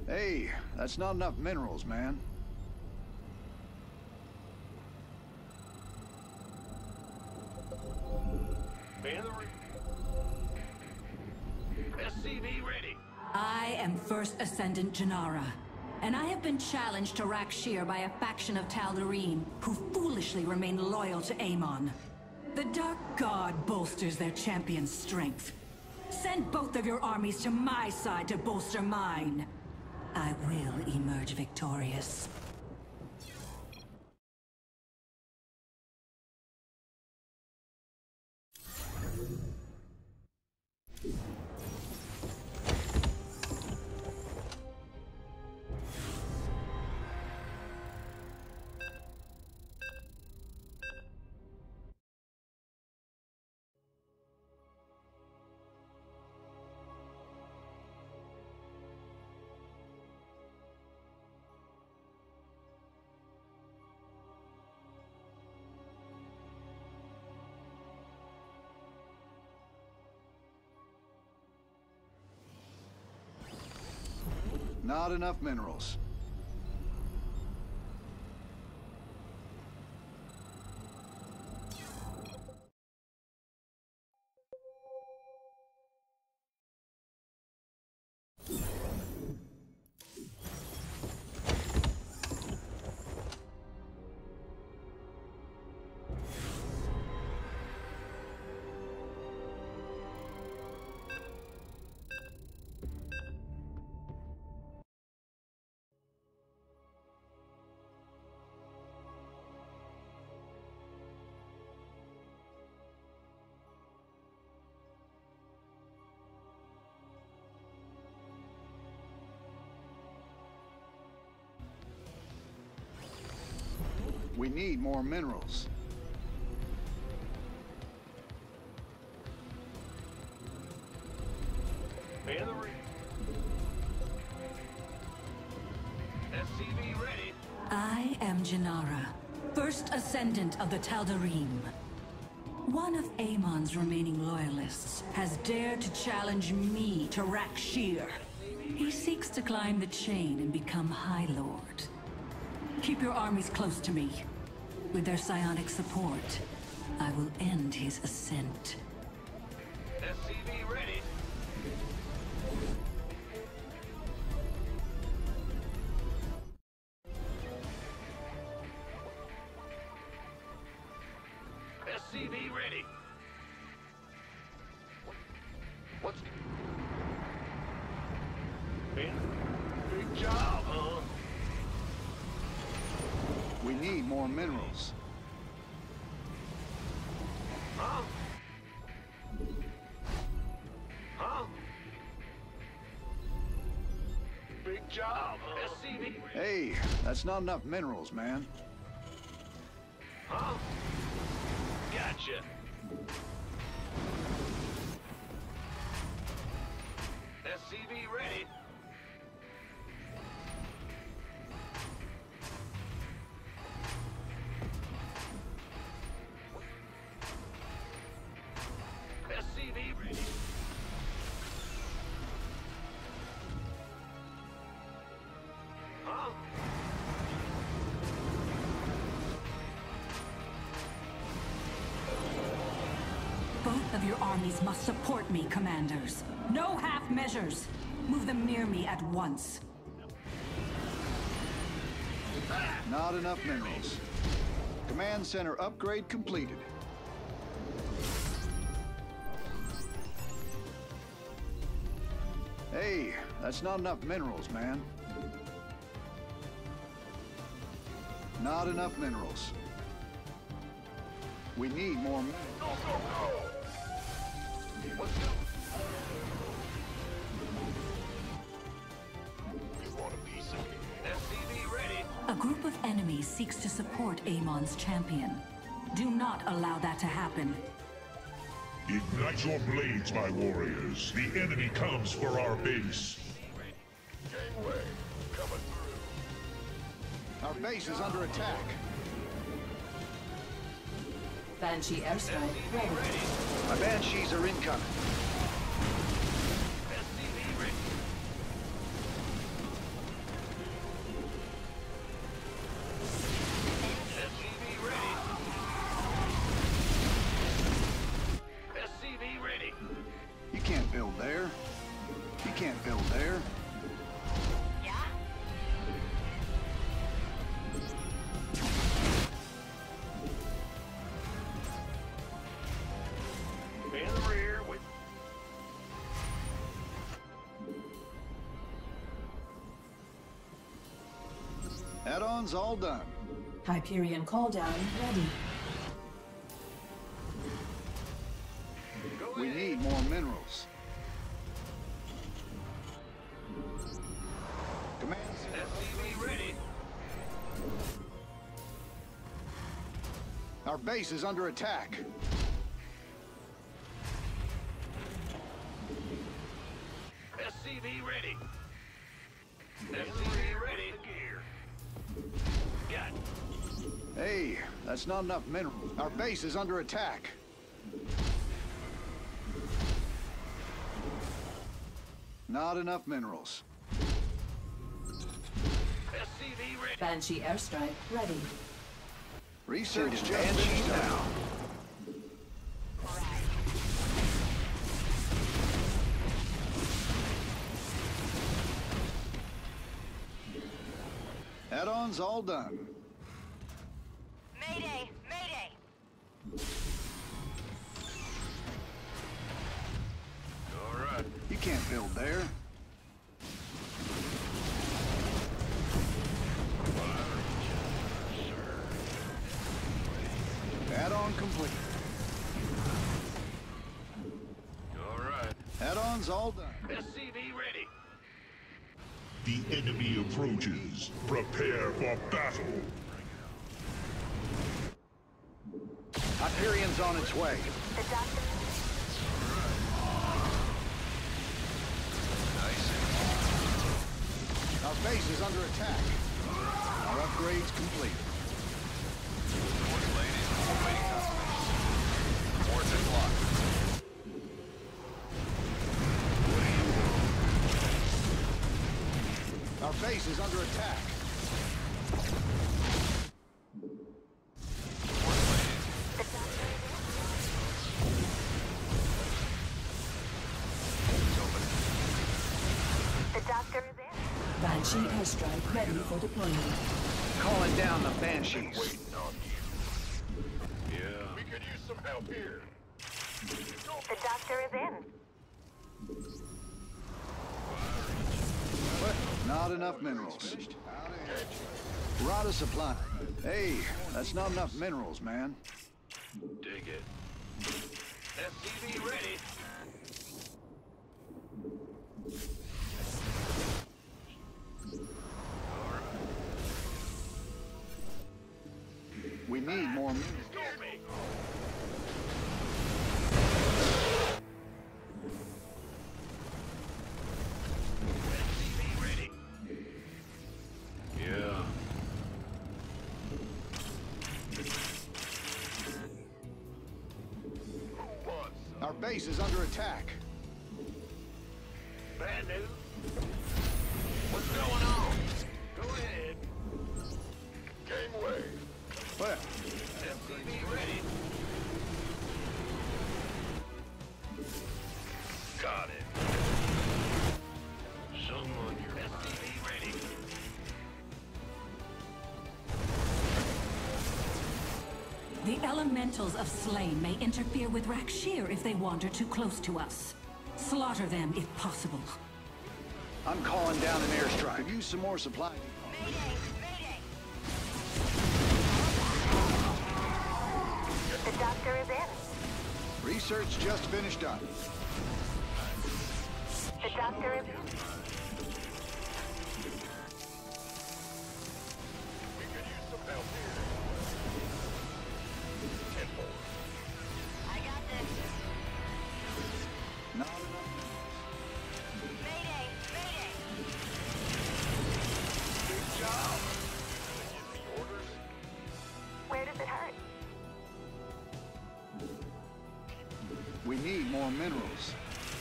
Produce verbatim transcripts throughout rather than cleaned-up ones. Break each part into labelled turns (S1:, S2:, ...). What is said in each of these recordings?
S1: Hey, that's not enough minerals, man.
S2: S C V ready.
S3: I am First Ascendant Janara, and I have been challenged to Rak'Shir by a faction of Tal'Darim who foolishly remain loyal to Amon. The Dark God bolsters their champion's strength. Send both of your armies to my side to bolster mine. I will emerge victorious.
S1: Not enough minerals. We need more minerals.
S2: Man the ring. S C V ready.
S3: I am Janara, First Ascendant of the Tal'Darim. One of Amon's remaining loyalists has dared to challenge me to Rak'Shir. He seeks to climb the chain and become High Lord. Keep your armies close to me. With their psionic support, I will end his ascent.
S2: S C V ready. S C V ready. What's... Big job, huh?
S1: We need more minerals.
S2: Huh? Huh? Big job, huh? S C V.
S1: Hey, that's not enough minerals, man.
S2: Huh? Gotcha. S C V ready. S C V ready. Huh?
S3: Both of your armies must support me, commanders. No half measures. Move them near me at once.
S1: Not enough minerals. Command center upgrade completed. Hey, that's not enough minerals, man. Not enough minerals. We need more minerals.
S2: Go, go, go! Let's go. You want a piece of it? S C V ready.
S3: A group of enemies seeks to support Amon's champion. Do not allow that to happen.
S4: Ignite your blades, my warriors. The enemy comes for our base.
S2: Gangway, coming through.
S1: Our base is under attack.
S5: Banshee airstrike ready.
S1: My Banshees are incoming.
S2: S C V ready.
S1: can't build there.
S2: In the rear with...
S1: Add-ons all done.
S5: Hyperion call down ready.
S2: Go
S1: We
S2: ahead.
S1: need more minerals. Command center.
S2: S C V ready.
S1: Our base is under attack.
S2: S C V ready. S C V ready. Gear. Got it.
S1: Hey, that's not enough minerals. Our base is under attack. Not enough minerals.
S2: S C V ready.
S5: Banshee airstrike ready.
S1: Research just
S2: Banshees
S1: finished
S2: now.
S1: up. Add-ons all done.
S6: Mayday! Mayday!
S2: All right.
S1: You can't build there. Add-on complete.
S2: All right.
S1: Add-ons all done.
S2: S C V ready.
S4: The enemy approaches. Prepare for battle.
S1: Hyperion's on its way.
S6: The doctor...
S1: Our base is under attack. Our upgrade's complete. Our base is under attack.
S6: The doctor is in.
S5: Banshee airstrike ready for deployment.
S1: Calling down the Banshees.
S2: Waiting on you. Yeah. We could use some help here.
S6: The doctor is in.
S1: What? Not enough minerals. We're out of supply. Hey, that's not enough minerals, man.
S2: Dig it. S C V ready.
S1: We need more minerals.
S2: Go me. S C V ready. Yeah. Who wants some?
S1: Our base is under attack.
S2: Bad news? What's going on? Go ahead. Gangway.
S1: Well,
S2: S C V ready. Got it. Someone your S C V ready.
S3: The elementals of Slain may interfere with Rakshir if they wander too close to us. Slaughter them if possible.
S1: I'm calling down an airstrike. Could use some more supply.
S6: Mayday! Mayday! The doctor is in.
S1: Research just finished up.
S6: The doctor is in.
S2: We could use some help here. Ten more.
S6: I got this.
S1: Not enough.
S6: Mayday! Mayday!
S2: Good job. Give me orders.
S6: Where does it hurt?
S1: We need more minerals.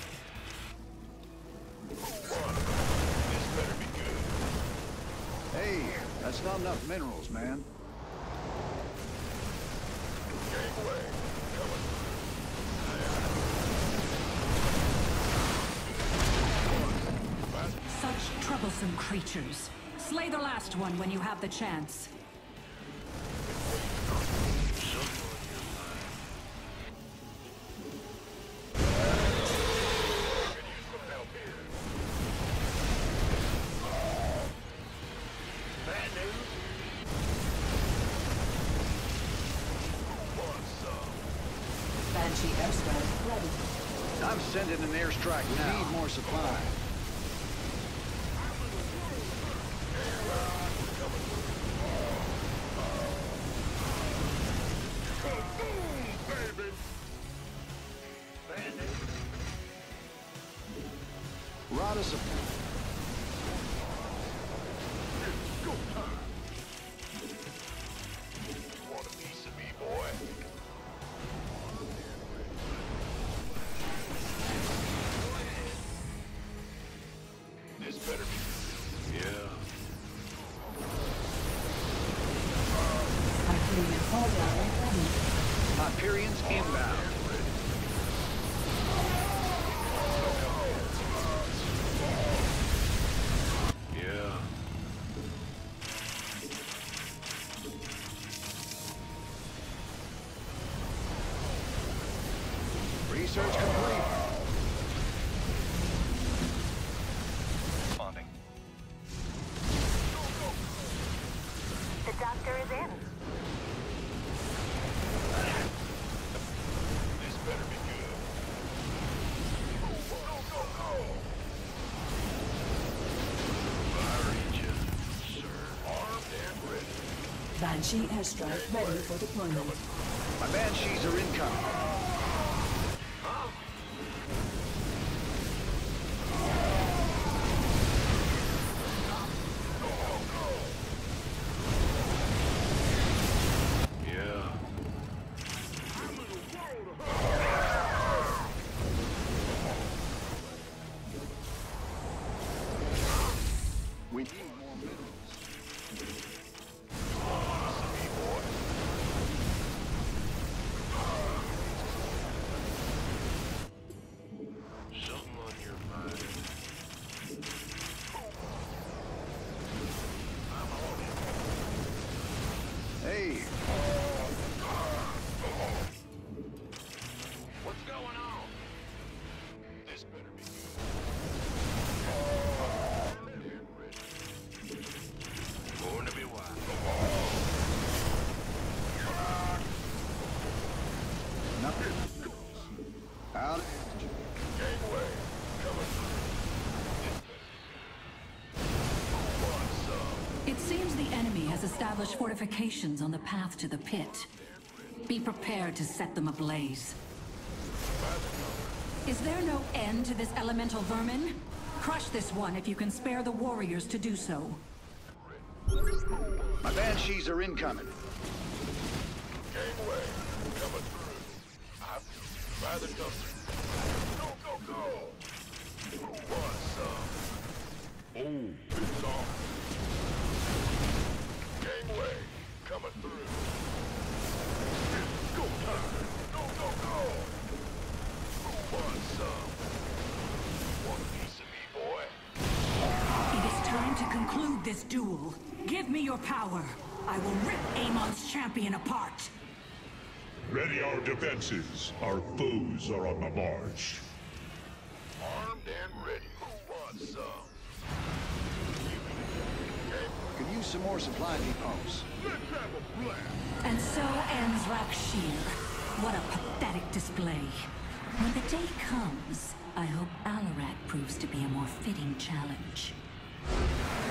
S2: This better be good.
S1: Hey, that's not enough minerals, man.
S2: Gangway. Coming.
S3: troublesome creatures. Slay the last one when you have the chance.
S5: Banshee airstrike ready.
S1: I'm sending an airstrike now. Need more supply. Rada supply.
S2: Want a piece of me, boy? This better be. Yeah.
S5: Hyperion call down ready.
S1: Hyperion's inbound.
S2: Yeah.
S1: Research complete.
S2: Responding.
S6: The doctor is in.
S2: This better be good. Go, go, go! I read you, sir. Armed and ready.
S5: Banshee airstrike ready for deployment.
S1: My banshees are incoming.
S2: Yeah.
S1: We need more minerals.
S2: Something on your mind. I'm on it.
S1: Hey,
S2: What's going on? This better be good. Born to be wild.
S1: nothing. Out.
S2: Gangway, coming through. What's up?
S3: It seems the enemy has established fortifications on the path to the pit. Be prepared to set them ablaze. Is there no end to this elemental vermin? Crush this one if you can spare the warriors to do so.
S1: My banshees are incoming.
S2: Gangway, coming through. I'm by the dumpster. Go, go, go! What's up? Oh, it's on. Gangway, coming through. It's go time. Go, go, go! What's up? Want a piece of me, boy?
S3: It is time to conclude this duel. Give me your power. I will rip Amon's champion apart.
S4: Ready our defenses. Our foes are on the march.
S2: Armed and ready. What's up?
S1: Could use some more supply depots.
S2: Let's have a blast!
S3: And so ends Rakshir. What a pathetic display. When the day comes, I hope Alarak proves to be a more fitting challenge.